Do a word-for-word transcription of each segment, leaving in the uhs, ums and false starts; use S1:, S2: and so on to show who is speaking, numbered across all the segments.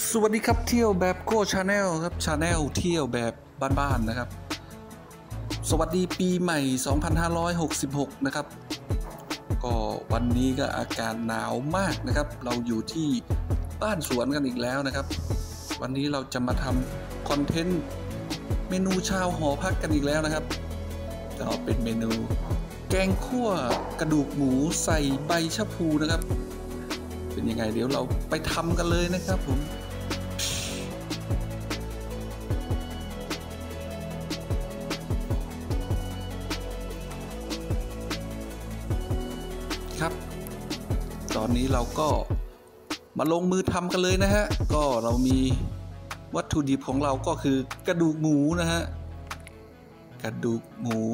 S1: สวัสดีครับเที่ยวแบบโก้ชาแนลครับชาแนลเที่ยวแบบบ้านๆนะครับสวัสดีปีใหม่ สองพันห้าร้อยหกสิบหก นะครับก็วันนี้ก็อากาศหนาวมากนะครับเราอยู่ที่บ้านสวนกันอีกแล้วนะครับวันนี้เราจะมาทำคอนเทนต์เมนูชาวหอพักกันอีกแล้วนะครับก็เป็นเมนูแกงคั่วกระดูกหมูใส่ใบชะพูนะครับเป็นยังไงเดี๋ยวเราไปทำกันเลยนะครับผมครับตอนนี้เราก็มาลงมือทำกันเลยนะฮะก็เรามีวัตถุดิบของเราก็คือกระดูกหมูนะฮะกระดูกหมู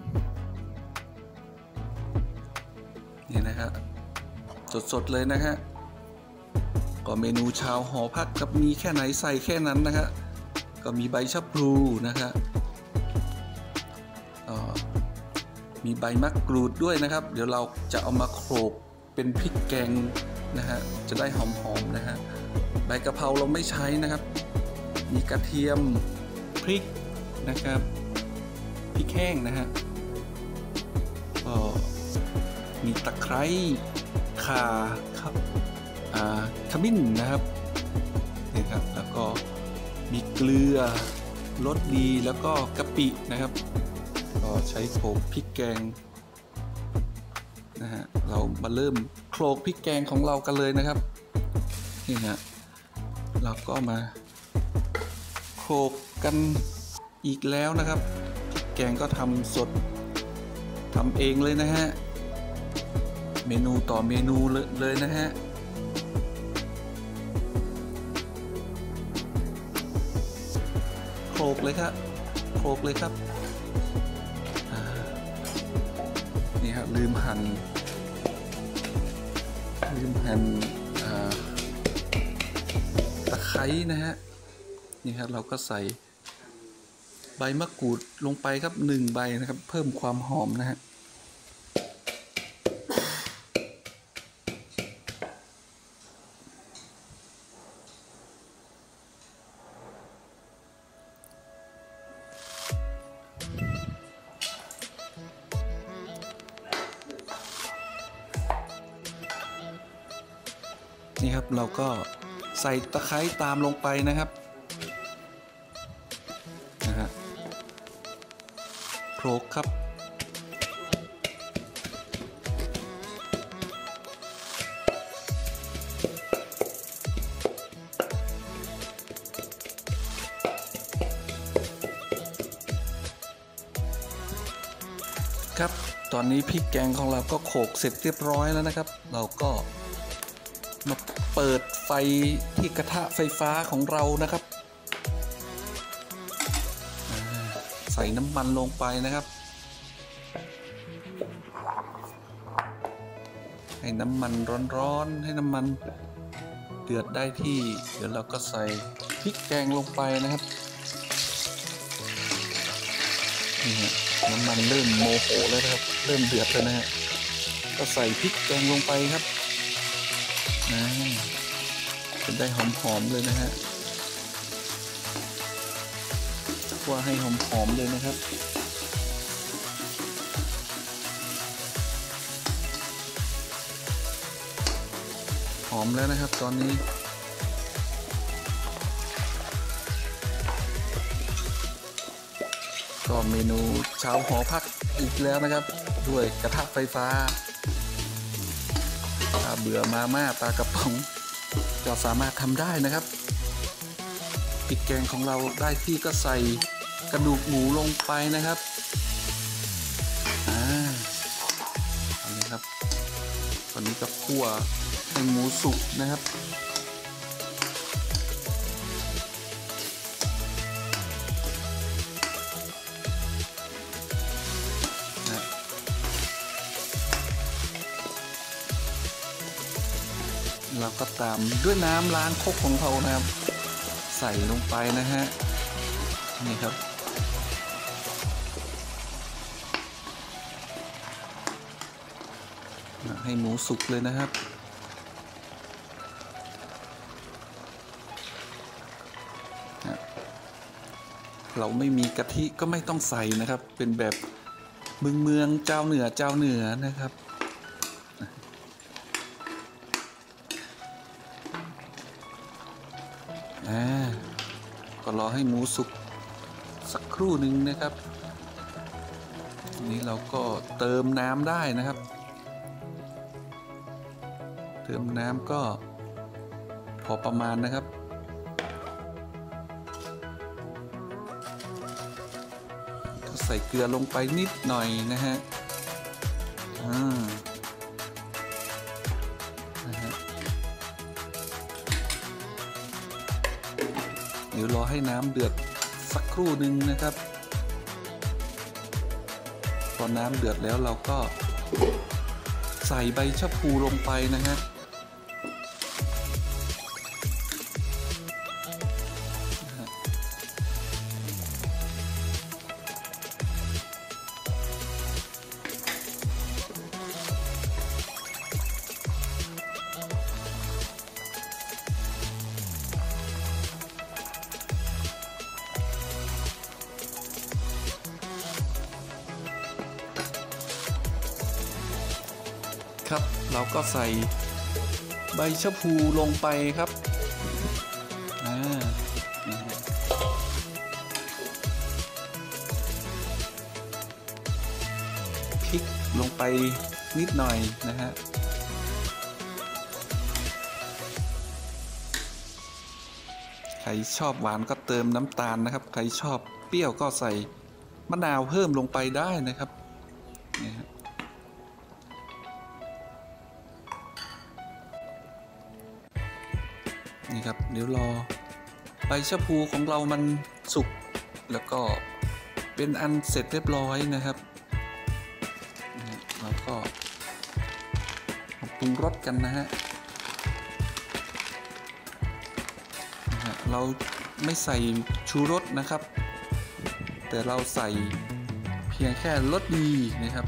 S1: นี่นะฮะสดๆเลยนะฮะก็เมนูชาวหอพักกับมีแค่ไหนใส่แค่นั้นนะฮะก็มีใบชะพลูนะฮะมีใบมะกรูดด้วยนะครับเดี๋ยวเราจะเอามาโขลกเป็นพริกแกงนะฮะจะได้หอมๆนะฮะใบกะเพราเราไม่ใช้นะครับมีกระเทียมพริกนะครับพริกแห้งนะฮะก็มีตะไคร้ข่าครับอ่าขมิ้นนะครับนี่ครับแล้วก็มีเกลือรสดีแล้วก็กะปินะครับก็ใช้โขลกพริกแกงนะฮะเรามาเริ่มโขลกพริกแกงของเรากันเลยนะครับนี่ฮะเราก็มาโขลกกันอีกแล้วนะครับพริกแกงก็ทำสดทำเองเลยนะฮะเมนูต่อเมนูเลยนะฮะโขลกเลยครับโขลกเลยครับนี่ครับลืมหั่นลืมหั่นตะไคร้นะฮะนี่ครับเราก็ใส่ใบมะกรูดลงไปครับหนึ่งใบนะครับเพิ่มความหอมนะฮะนี่ครับเราก็ใส่ตะไคร้ตามลงไปนะครับนะฮะโขลกครับครับตอนนี้พริกแกงของเราก็โขลกเสร็จเรียบร้อยแล้วนะครับเราก็มาเปิดไฟที่กระทะไฟฟ้าของเรานะครับใส่น้ำมันลงไปนะครับให้น้ำมันร้อนๆให้น้ำมันเดือดได้ที่เดี๋ยวเราก็ใส่พริกแกงลงไปนะครับนี่ฮะน้ำมันเริ่มโมโหแล้วนะครับเริ่มเดือดแล้วนะฮะก็ใส่พริกแกงลงไปครับนะจะได้หอมๆเลยนะฮะคั่วให้หอมๆเลยนะครับหอมแล้วนะครับตอนนี้ก็เมนูชาวหอพักอีกแล้วนะครับด้วยกระทะไฟฟ้าถ้าเบื่อมาม่าปลากระป๋องก็สามารถทำได้นะครับพริกแกงของเราได้ที่ก็ใส่กระดูกหมูลงไปนะครับอ่าอันนี้ครับตอนนี้ก็คั่วให้หมูสุกนะครับเราก็ตามด้วยน้ำล้างครกของเรานะครับใส่ลงไปนะฮะนี่ครับให้หมูสุกเลยนะครับเราไม่มีกะทิก็ไม่ต้องใส่นะครับ เป็นแบบเมืองเมืองเจ้าเหนือเจ้าเหนือนะครับอ่าก็รอให้หมูสุกสักครู่หนึ่งนะครับทีนี้เราก็เติมน้ำได้นะครับเติมน้ำก็พอประมาณนะครับก็ใส่เกลือลงไปนิดหน่อยนะฮะอ่านะฮะเดี๋ยวรอให้น้ำเดือดสักครู่หนึ่งนะครับพอน้ำเดือดแล้วเราก็ใส่ใบชะพูลงไปนะฮะครับเราก็ใส่ใบชะพูลงไปครับอ่าพริกลงไปนิดหน่อยนะฮะใครชอบหวานก็เติมน้ำตาลนะครับใครชอบเปรี้ยวก็ใส่มะนาวเพิ่มลงไปได้นะครับนี่ครับนี่ครับเดี๋ยวรอใบชะพูของเรามันสุกแล้วก็เป็นอันเสร็จเรียบร้อยนะครับแล้วก็ปรุงรสกันนะฮะเราไม่ใส่ชูรสนะครับแต่เราใส่เพียงแค่รสดีนะครับ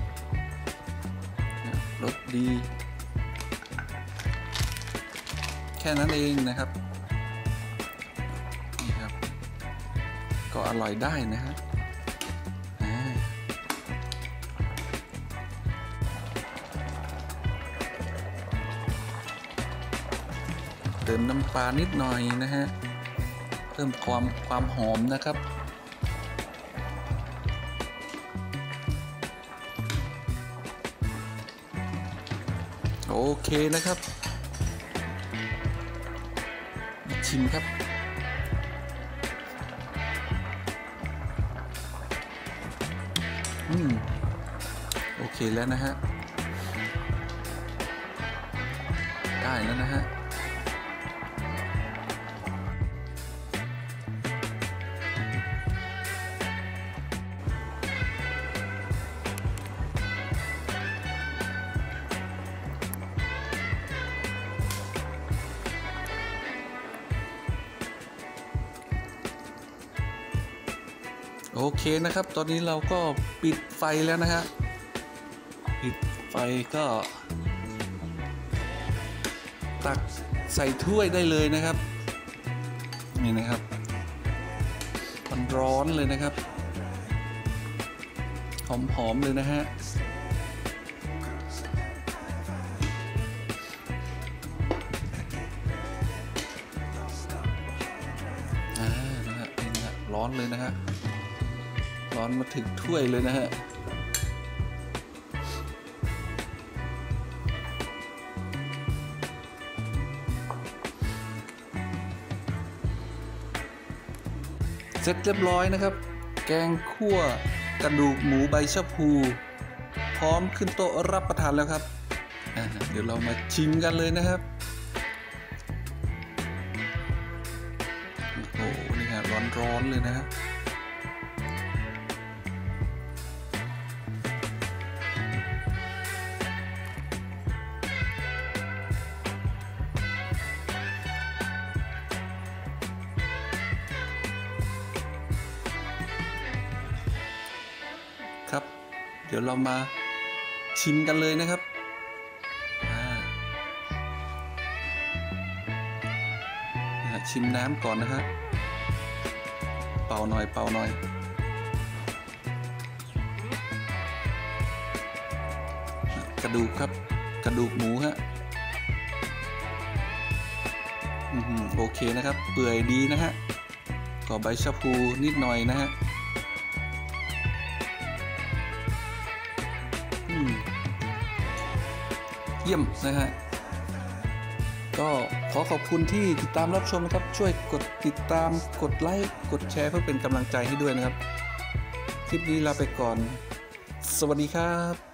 S1: รสดีแค่นั้นเองนะครับนี่ครับก็อร่อยได้นะฮะเติมน้ำปลานิดหน่อยนะฮะเพิ่มความความหอมนะครับโอเคนะครับชิมครับอืมโอเคแล้วนะฮะได้แล้วนะฮะโอเคนะครับตอนนี้เราก็ปิดไฟแล้วนะฮะปิดไฟก็ตักใส่ถ้วยได้เลยนะครับนี่นะครับมันร้อนเลยนะครับหอมๆเลยนะฮะอ่านะฮะนี่นะร้อนเลยนะฮะร้อนมาถึงถ้วยเลยนะฮะเสร็จเรียบร้อยนะครับแกงคั่วกระดูกหมูใบชะพูพร้อมขึ้นโต๊ะรับประทานแล้วครับเดี๋ยวเรามาชิมกันเลยนะครับโอ้โหนี่ฮะร้อนๆเลยนะฮะครับเดี๋ยวเรามาชิมกันเลยนะครับชิมน้ำก่อนนะฮะเป่าหน่อยเป่าหน่อยกระดูกครับกระดูกหมูฮะโอเคนะครับเปื่อยดีนะฮะก็ใบชะพูนิดหน่อยนะฮะเยี่ยมนะฮะก็ขอขอบคุณที่ติดตามรับชมนะครับช่วยกดติดตามกดไลค์กดแชร์เพื่อเป็นกำลังใจให้ด้วยนะครับคลิปนี้ลาไปก่อนสวัสดีครับ